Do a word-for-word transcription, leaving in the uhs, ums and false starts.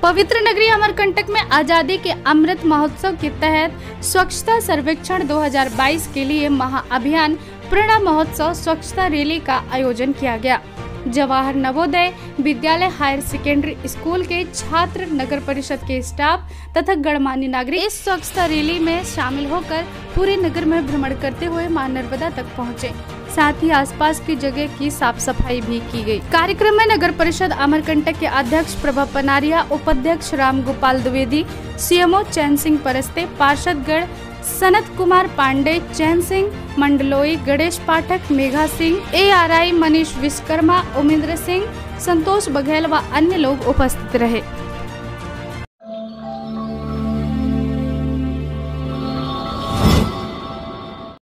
पवित्र नगरी अमरकंटक में आजादी के अमृत महोत्सव के तहत स्वच्छता सर्वेक्षण दो हज़ार बाईस के लिए महाअभियान प्रेरणा महोत्सव स्वच्छता रैली का आयोजन किया गया। Jawahar Navodaya Vidyalaya higher secondary school के छात्र, नगर परिषद के स्टाफ तथा गणमान्य नागरिक इस स्वच्छता रैली में शामिल होकर पूरे नगर में भ्रमण करते हुए मां नर्मदा तक पहुंचे। साथ ही आसपास की जगह की साफ सफाई भी की गई। कार्यक्रम में नगर परिषद अमरकंटक के अध्यक्ष प्रभा पनारिया, उपाध्यक्ष राम गोपाल द्विवेदी, सीएमओ चैन सिंह परस्ते, पार्षदगण सनत कुमार पांडे, चैन सिंह मंडलोई, गणेश पाठक, मेघा सिंह, एआरआई मनीष विश्वकर्मा, उमेंद्र सिंह, संतोष बघेल व अन्य लोग उपस्थित रहे।